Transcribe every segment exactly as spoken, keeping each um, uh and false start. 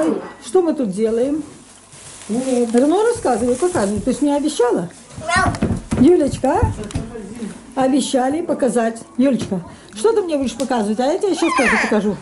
рассказывай, что мы тут делаем. Ну, рассказывай, показывай. Ты же мне обещала? Юлечка, а? Обещали показать. Юлечка, что ты мне будешь показывать? А я тебе сейчас тоже покажу.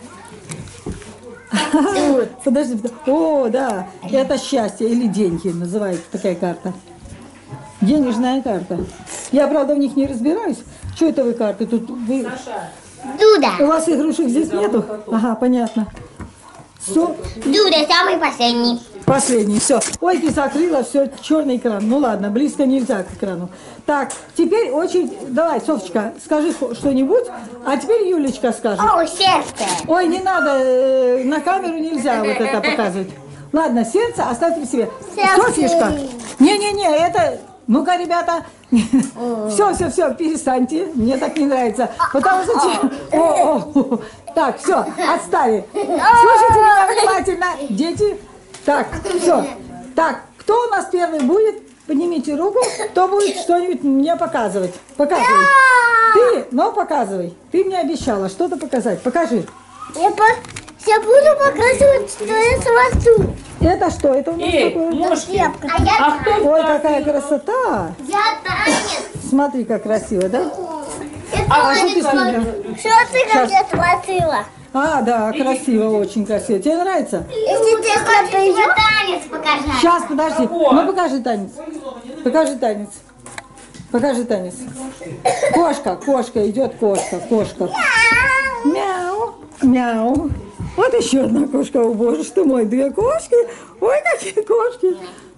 Подожди. О, да. Это счастье или деньги называется такая карта. Денежная карта. Я, правда, в них не разбираюсь. Что это вы карты? Тут вы... Дуда. У вас игрушек здесь нету? Ага, понятно. Все. Дуда самый последний. Последний, все. Ой, ты закрыла, все, черный экран. Ну ладно, близко нельзя к экрану. Так, теперь очередь. Давай, Софочка, скажи что-нибудь, а теперь Юлечка скажет. О, сердце. Ой, не надо, э, на камеру нельзя вот это показывать. Ладно, сердце оставь при себе. Сердце. Софьюшка, не-не-не, это... Ну-ка, ребята, все, все, все, перестаньте, мне так не нравится, потому что... О, о, так, все, отстали. Слушайте меня внимательно, дети. Так, все. Так, кто у нас первый будет? Поднимите руку, кто будет что-нибудь мне показывать. Показывай. Ты, ну показывай. Ты мне обещала что-то показать. Покажи. Я, по... я буду показывать, что я смотрю. Это что? Это у нас Эй, такое? ножки. А я, А кто? Ой, какая красота. я танец. Смотри, как красиво, да? Я А что танец ты смотрю. смотришь? Что ты как я смотрела? А, да, красиво, очень красиво. Тебе нравится? Если ты смотришь, танец покажи. Сейчас, подожди. Ну, покажи танец. Покажи танец. Покажи танец. Кошка, кошка, идет кошка, кошка. Мяу, мяу. Вот еще одна кошка, о боже ты мой, две кошки. Ой, какие кошки.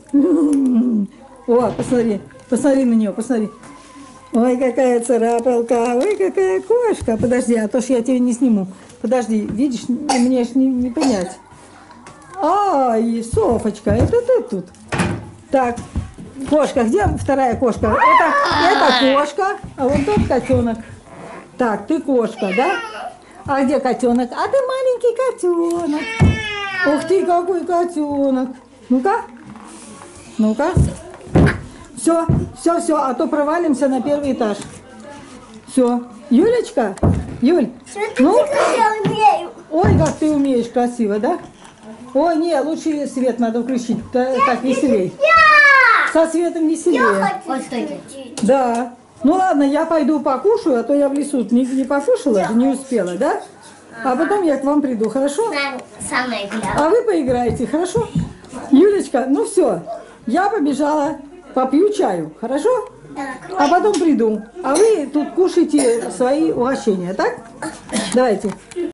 О, посмотри, посмотри на нее, посмотри. Ой, какая царапалка, ой, какая кошка. Подожди, а то ж я тебя не сниму. Подожди, видишь, мне ж не, не понять. Ай, Софочка, это ты тут. Так, кошка, где вторая кошка? Это, это кошка, а вот тот котенок. Так, ты кошка, да? А где котенок? А ты маленький котенок. Ух ты, какой котенок. Ну-ка, ну-ка. Все, все, все, а то провалимся на первый этаж. Все. Юлечка, Юль, ну? Я умею. Ой, как ты умеешь красиво, да? Ой, не, лучше свет надо включить, та- так веселей. Со светом веселее. Вот стойте. Да. Ну ладно, я пойду покушаю, а то я в лесу не, не покушала, не успела, да? А потом я к вам приду, хорошо? Со мной гулял. А вы поиграете, хорошо? Юлечка, ну все, я побежала, попью чаю, хорошо? А потом приду. А вы тут кушайте свои угощения, так? Давайте.